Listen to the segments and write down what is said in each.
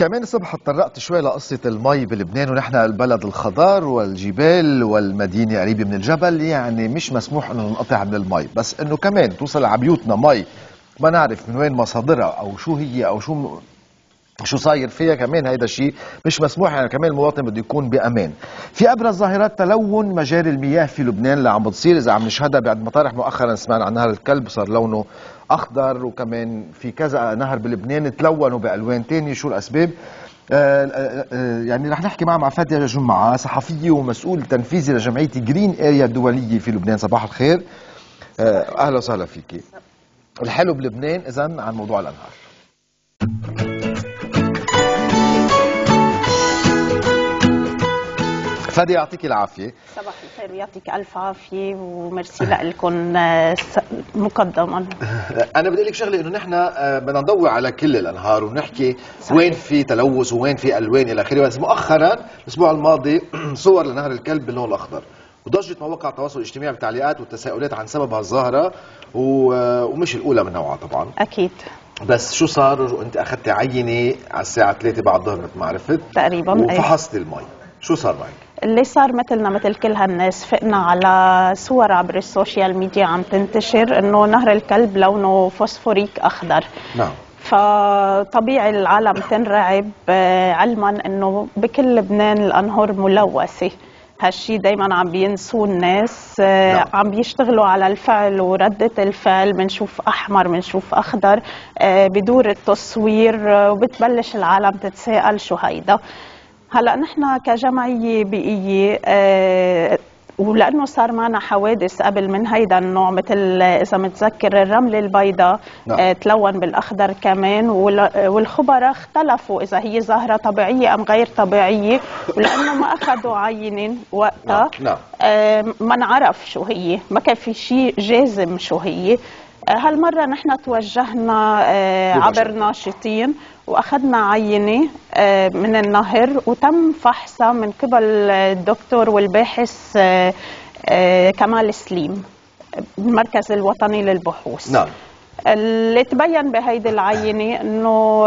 كمان الصبح تطرقت شوي لقصة المي بلبنان، ونحن البلد الخضار والجبال والمدينة قريبة من الجبل، يعني مش مسموح انه ننقطع من المي، بس انه كمان توصل على بيوتنا مي ما نعرف من وين مصادرها او شو هي او شو صاير فيها، كمان هيدا الشيء مش مسموح. يعني كمان المواطن بده يكون بامان. في ابرز ظاهرات تلون مجاري المياه في لبنان اللي عم بتصير، اذا عم نشهدها بعد مطارح مؤخرا سمعنا عن نهر الكلب صار لونه اخضر، وكمان في كذا نهر بلبنان تلونوا بالوان ثانيه. شو الاسباب؟ يعني رح نحكي مع فادية جمعة، صحفية ومسؤول تنفيذي لجمعية جرين اريا الدولية في لبنان. صباح الخير. اهلا وسهلا فيكي. الحلو بلبنان اذا عن موضوع الانهار. فادي يعطيك العافية. صباح الخير ويعطيك ألف عافية وميرسي لكم مقدما. أنا بدي لك شغلة، إنه نحن بدنا نضوي على كل الأنهار ونحكي صحيح. وين في تلوث وين في ألوان إلى آخره. بس مؤخرا الأسبوع الماضي صور لنهر الكلب باللون الأخضر، وضجت مواقع التواصل الاجتماعي بالتعليقات والتساؤلات عن سبب هالظاهرة، ومش الأولى من نوعها طبعا. أكيد. بس شو صار؟ وأنت أخذتي عينة على الساعة 3 بعد الظهر مثل ما عرفت تقريبا، وفحصتي المي. شو صار معك؟ اللي صار مثلنا مثل كل هالناس، فقنا على صور عبر السوشيال ميديا عم تنتشر انه نهر الكلب لونه فوسفوريك اخضر. نعم. فطبيعي العالم تنرعب علما انه بكل لبنان الانهار ملوثه. هالشي دايما عم بينسوا الناس. نعم. عم بيشتغلوا على الفعل وردة الفعل، بنشوف احمر بنشوف اخضر، بدور التصوير وبتبلش العالم تتساءل شو هيدا. هلا نحن كجمعيه بيئيه ولانه صار معنا حوادث قبل من هيدا النوع، مثل اذا متذكر الرمله البيضاء تلون بالاخضر كمان، والخبراء اختلفوا اذا هي ظاهره طبيعيه ام غير طبيعيه، ولانه ما اخذوا عينه وقتها ما نعرف شو هي، ما كان في شيء جازم شو هي. هالمره نحن توجهنا عبر ناشطين واخذنا عينه من النهر وتم فحصها من قبل الدكتور والباحث كمال سليم بالمركز الوطني للبحوث. نعم. اللي تبين بهيدي العينه انه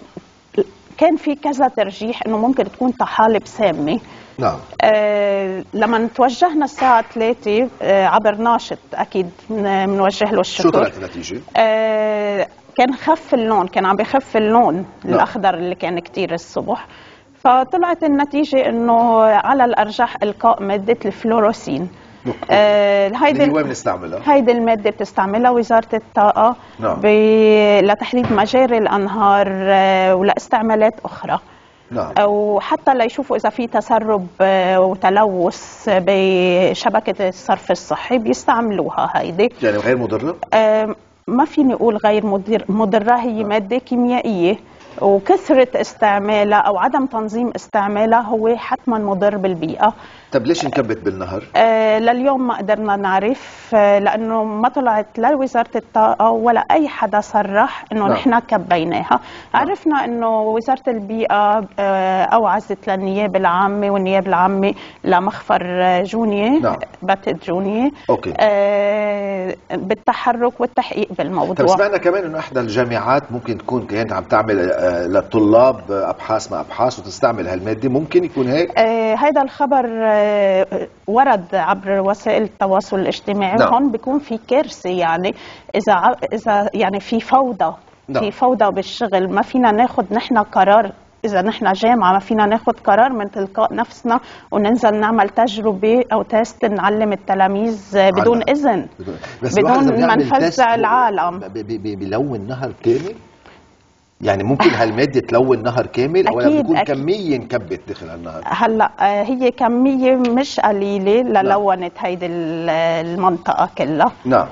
كان في كذا ترجيح انه ممكن تكون طحالب سامه. نعم. لما توجهنا الساعة 3 عبر ناشط أكيد بنوجه له الشكر. شو طلعت النتيجة؟ كان خف اللون، كان عم بخف اللون. نعم. الأخضر اللي كان كتير الصبح. فطلعت النتيجة إنه على الأرجح إلقاء مادة الفلوروسين. هيدي وين بنستعملها؟ هيدي المادة بتستعملها وزارة الطاقة. نعم. لتحديد مجاري الأنهار ولاستعمالات أخرى. نعم. أو حتى ليشوفوا إذا في تسرب وتلوث بشبكة الصرف الصحي بيستعملوها. هيدي يعني غير مضرة؟ ما فيني أقول غير مضرة، هي مادة كيميائية وكثرة استعمالها أو عدم تنظيم استعمالها هو حتما مضر بالبيئة. طب ليش انكبت بالنهر؟ لليوم ما قدرنا نعرف، لأنه ما طلعت لا وزارة الطاقة ولا أي حدا صرح إنه نحن كبيناها. عرفنا إنه وزارة البيئة أوعزت للنيابة العامة، والنيابة العامة لمخفر جونية. نعم. بتت جونية. أوكي. بالتحرك والتحقيق بالموضوع. طب سمعنا كمان إنه إحدى الجامعات ممكن تكون كانت عم تعمل للطلاب أبحاث ما أبحاث وتستعمل هالمادة، ممكن يكون هيك؟ هيدا الخبر ورد عبر وسائل التواصل الاجتماعي. نعم. هون بيكون في كارثه، يعني اذا يعني في فوضى. نعم. في فوضى بالشغل، ما فينا ناخذ نحن قرار. اذا نحن جامعه ما فينا ناخذ قرار من تلقاء نفسنا وننزل نعمل تجربه او تيست نعلم التلاميذ بدون اذن، بدون ما نفزع العالم. بلون نهر كامل؟ يعني ممكن هالمادة تلون نهر كامل او بيكون كمية انكبت داخل النهر؟ هلا هي كمية مش قليلة للونت هيدي المنطقة كلها. نعم.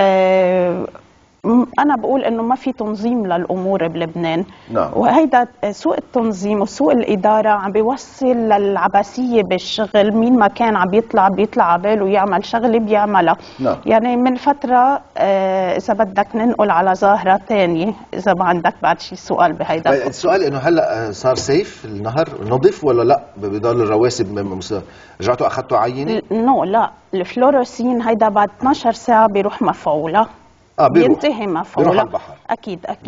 أنا بقول إنه ما في تنظيم للأمور بلبنان. نعم. وهيدا سوء التنظيم وسوء الإدارة عم بيوصل للعبثية بالشغل. مين ما كان عم بيطلع عباله يعمل شغلة بيعملها. نعم. يعني من فترة إذا بدك ننقل على ظاهرة تانية، إذا ما عندك بعد شي سؤال بهيدا. السؤال إنه هلا صار سيف النهر نظيف ولا لا؟ بضل الرواسب رجعتوا أخذتوا عينة؟ لا، الفلوروسين هيدا بعد 12 ساعة بيروح مفعولة. بينتهي مفعولة. بيروح على البحر. أكيد. نعم.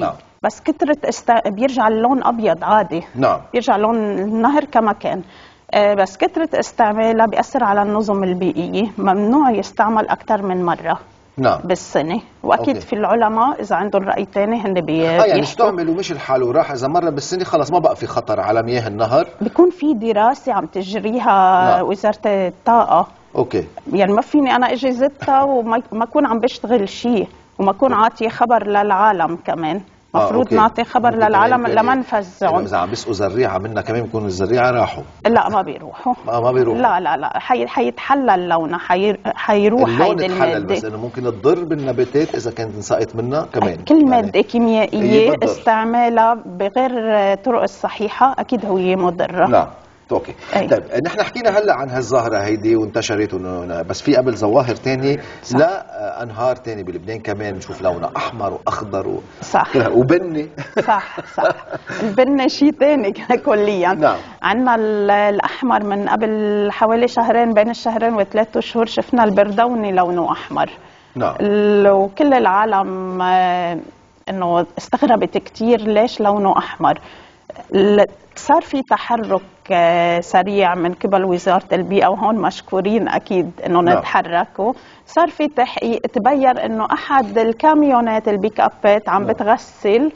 بس كترة بيرجع اللون أبيض عادي. نعم. بيرجع لون النهر كما كان. بس كترة استعمالها بيأثر على النظم البيئية، ممنوع يستعمل أكثر من مرة نعم بالسنة. وأكيد أوكي. في العلماء إذا عندهم رأي تاني هن يعني استعملوا مش الحال وراح، إذا مرة بالسنة خلص ما بقى في خطر على مياه النهر. بيكون في دراسة عم تجريها وزارة الطاقة. أوكي. يعني ما فيني أنا أجي زدتها وما أكون عم بشتغل شيء وما أكون عاطية خبر للعالم كمان. مفروض نعطي خبر للعالم لما نفزعهم. إذا عم بيسقوا زريعة منا كمان بيكون الزريعة راحوا. لا ما بيروحوا. ما بيروحوا. لا حيتحلل لونها، حيروح هيدي المادة. بس إنه ممكن تضر بالنباتات إذا كانت انسقت منها كمان. كل مادة كيميائية استعمالها بغير طرق الصحيحة أكيد هي مضرة. نعم. اوكي. طيب نحن حكينا هلا عن هالظاهره هيدي وانتشرت بس في قبل ظواهر ثانيه لانهار ثانيه بلبنان كمان نشوف لونها احمر واخضر صح وبني. صح البني شيء ثاني كليا. نعم. عندنا الاحمر من قبل حوالي شهرين، بين الشهرين و3 شهور شفنا البردوني لونه احمر. نعم. وكل العالم انه استغربت كثير ليش لونه احمر. صار في تحرك سريع من قبل وزارة البيئة، وهون مشكورين أكيد إنه نتحركوا. صار في تحقيق تبين إنه أحد الكاميونات البيك أبات عم بتغسل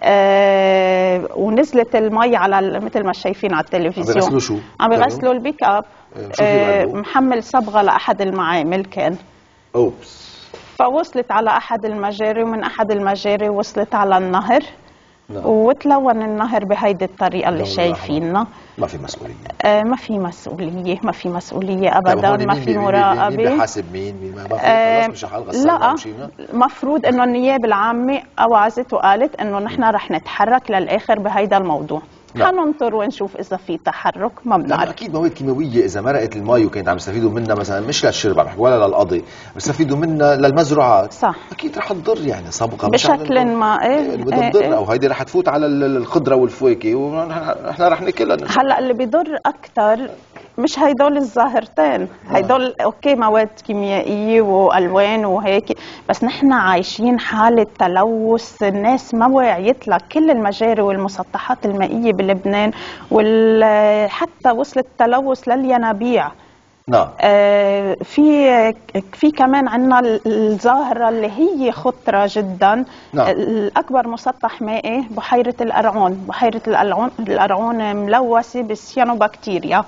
ونزلت المي على مثل ما شايفين على التلفزيون. عم بيغسلوا شو؟ عم بيغسلوا البيك أب. محمل صبغة لأحد المعامل كان. أوبس. فوصلت على أحد المجاري، ومن أحد المجاري وصلت على النهر. وتلون النهر بهيدي الطريقة اللي شايفينها. ما في مسؤولية. ما في مسؤولية أبدا، ما في مراقبة. مين بحاسب مين ما في خلص مش حال غسالة. لا مفروض إنه النيابة العامة أوعزت وقالت إنه نحن رح نتحرك للآخر بهيدا الموضوع. حننطر ونشوف إذا في تحرك. ما بنعرف. أكيد مواد كيماوية إذا مرقت المي وكانت عم يستفيدوا منها مثلا مش للشرب ولا للقضي، بيستفيدوا منها للمزروعات. صح. أكيد رح تضر يعني صبغة بشكل ما. بدها تضر أو هيدي رح تفوت على الخضرة والفواكه ونحن رح ناكلها. هلا اللي بيضر أكثر مش هيدول الظاهرتين. هيدول اوكي مواد كيميائيه والوان وهيك، بس نحن عايشين حاله تلوث. الناس ما وعيت لك كل المجاري والمسطحات المائيه بلبنان، وحتى وصلت التلوث للينابيع. نعم. في كمان عندنا الظاهره اللي هي خطره جدا. نعم. الاكبر مسطح مائي بحيره القرعون. بحيره القرعون ملوثه بالسيانوبكتيريا.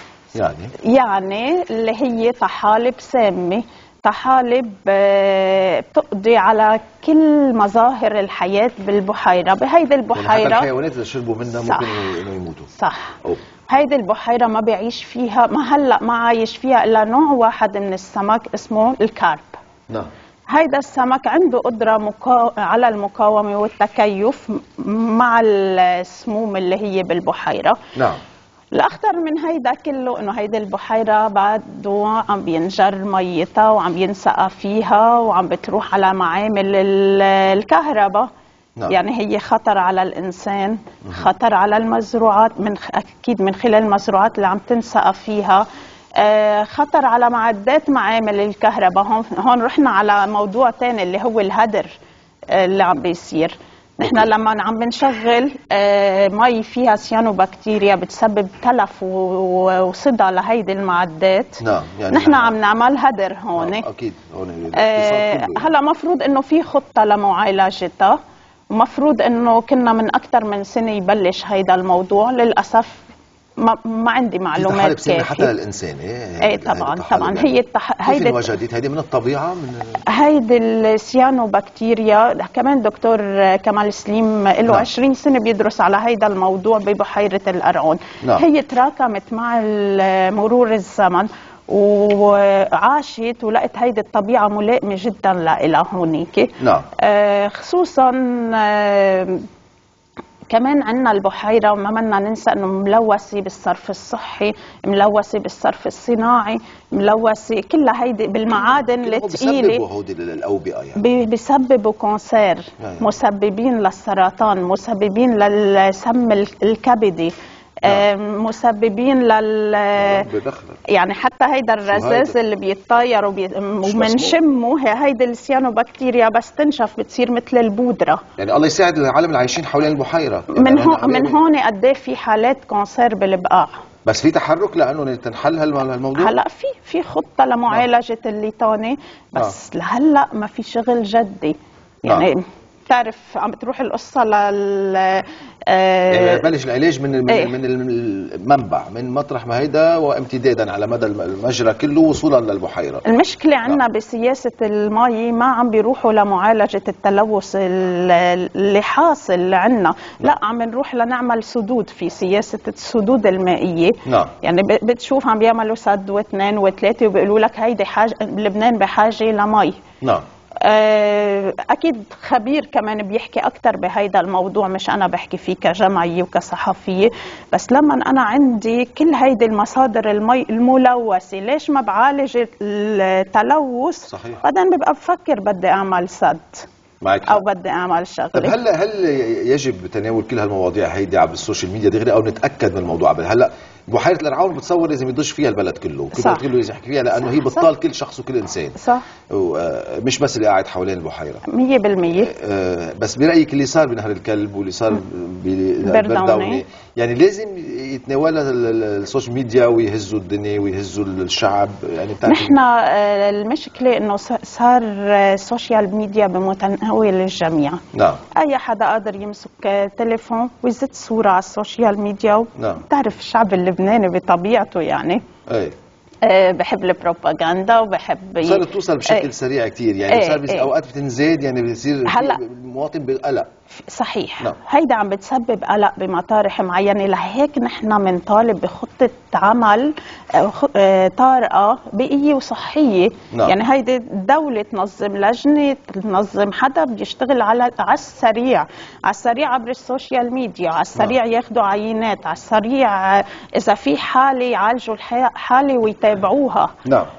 يعني اللي هي طحالب سامة، طحالب بتقضي على كل مظاهر الحياة بالبحيرة. بهيدي البحيرة حتى الحيوانات اللي شربوا منها ممكن انه يموتوا. صح. هيدي البحيرة ما بيعيش فيها، ما عايش فيها إلا نوع واحد من السمك اسمه الكارب. نعم. هيدا السمك عنده قدرة على المقاومة والتكيف مع السموم اللي هي بالبحيرة. نعم. الأخطر من هيدا كله إنه هيدي البحيرة بعده عم بينجر ميتها وعم ينسقى فيها وعم بتروح على معامل الكهرباء. نعم. يعني هي خطر على الإنسان، خطر على المزروعات أكيد من خلال المزروعات اللي عم تنسقى فيها، خطر على معدات معامل الكهرباء. هون رحنا على موضوع تاني اللي هو الهدر اللي عم بيصير. نحن لما عم بنشغل مي فيها سيانوبكتيريا بتسبب تلف وصدى لهيدي المعدات. نعم. يعني نحن عم نعمل هدر هون. اكيد هون. هلا مفروض انه في خطه لمعالجتها، ومفروض انه كنا من اكثر من سنه يبلش هيدا الموضوع. للاسف ما عندي معلومات كافيه. حتى للانسان. ايه طبعا هي هيدي الوجدات هيدي من الطبيعه. هيدي السيانوبكتيريا كمان دكتور كمال سليم له 20 سنه بيدرس على هيدا الموضوع ببحيره القرعون. هي تراكمت مع مرور الزمن وعاشت ولقت هيدي الطبيعه ملائمه جدا لها هونيك. خصوصا كمان عندنا البحيرة وما بدنا ننسى انه ملوثة بالصرف الصحي، ملوثة بالصرف الصناعي، ملوثة كلها هيدي بالمعادن الثقيلة. بيسببوا هودي للأوبئة يعني. بيسببوا كانسير، مسببين للسرطان، مسببين للسم الكبدي. مسببين يعني حتى هيدا الرذاذ اللي بيتطاير ومنشمه، هيدي السيانوبكتيريا بس تنشف بتصير مثل البودره. يعني الله يساعد العالم اللي عايشين حوالين البحيره. من هون قد ايه في حالات كانسير بالبقاع. بس في تحرك لانه تنحل هالموضوع؟ هلا في خطه لمعالجه الليتاني، بس لهلا ما في شغل جدي. يعني بتعرف عم بتروح القصه يعني بلش العلاج من المنبع، من مطرح ما هيدا وامتدادا على مدى المجرى كله وصولا للبحيره. المشكله عندنا بسياسه المي ما عم بيروحوا لمعالجه التلوث اللي حاصل عندنا، لا عم نروح لنعمل سدود في سياسه السدود المائيه. يعني بتشوف عم بيعملوا سد واثنين وثلاثه وبيقولوا لك هيدي حاجه، لبنان بحاجه لمي. أكيد خبير كمان بيحكي أكتر بهيدا الموضوع، مش أنا بحكي فيه كجمعية وكصحفية. بس لما أنا عندي كل هيدي المصادر المي الملوثة، ليش ما بعالج التلوث؟ صحيح. بعدين ببقى بفكر بدي أعمل سد أو بدي أعمل شغلة. طب هل يجب تناول كل هالمواضيع هيدي على السوشيال ميديا دغري أو نتأكد من الموضوع؟ هلا بحيرة القرعون بتصور لازم يدش فيها البلد كله، كله لازم يحكي فيها لأنه هي بتطال كل شخص وكل إنسان. صح. مش بس اللي قاعد حوالين البحيرة 100%. بس برأيك اللي صار بنهر الكلب واللي صار ببرداوني يعني لازم يتناولها السوشيال ميديا ويهزوا الدنيا ويهزوا الشعب؟ يعني نحن المشكلة إنه صار السوشيال ميديا بمتناول الجميع. أي حدا قادر يمسك تليفون ويزت صورة على السوشيال ميديا. بتعرف الشعب اللبناني بطبيعته يعني بحب البروباغندا وبحب صارت توصل بشكل سريع كتير. يعني صار اوقات بتنزاد، يعني بتصير المواطن بقلق. صحيح. هيدا عم بتسبب قلق بمطارح معينه، لهيك نحن بنطالب بخطه عمل طارئه بيئيه وصحيه. يعني هيدي الدوله تنظم لجنه، تنظم حدا بيشتغل على السريع، على السريع عبر السوشيال ميديا، على السريع ياخذوا عينات، على السريع اذا في حاله يعالجوا الحاله ويتابعوها.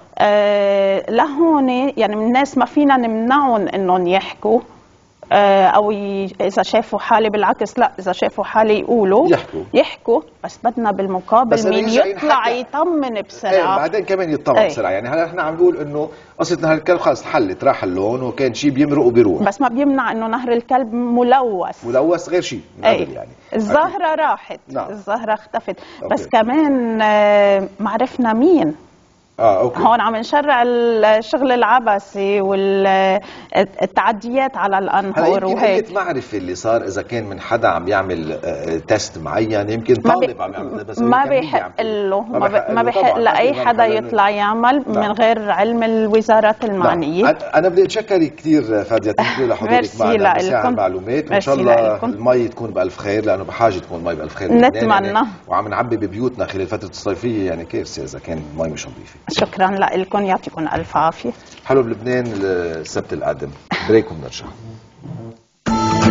لهون يعني الناس ما فينا نمنعهم انهم يحكوا او اذا شافوا حالة، بالعكس لا، اذا شافوا حالة يقولوا يحكوا بس بدنا بالمقابل مين يطلع يطمن بسرعه. بعدين كمان يطمن بسرعه. يعني هلا نحن عم نقول انه قصه نهر الكلب خلص حلت، راح اللون وكان شيء بيمرق وبيروح، بس ما بيمنع انه نهر الكلب ملوث غير شيء من قبل. يعني الزهره راحت. الزهره اختفت. بس كمان ما عرفنا مين. أوكي. هون عم نشرع الشغل العبثي والتعديات على الأنهار وهيك. يمكن معرفة اللي صار إذا كان من حدا عم يعمل تيست معين، يمكن طالب عم يعمل، بس ما بيحق له، ما بيحق لأي حدا يطلع يعمل من غير علم الوزارات المعنية. أنا بدي أتشكر كثير فادية تنكري لحضورك معنا بساعة المعلومات، وإن شاء الله المي تكون بألف خير، لأنه بحاجة تكون المي بألف خير. نتمنى. وعم نعبي ببيوتنا خلال فترة الصيفية، يعني كارثة إذا كان المي مش نظيفة. شكرا لكم، يعطيكم الف عافيه. حلو بلبنان السبت القادم بريك وبنرجع.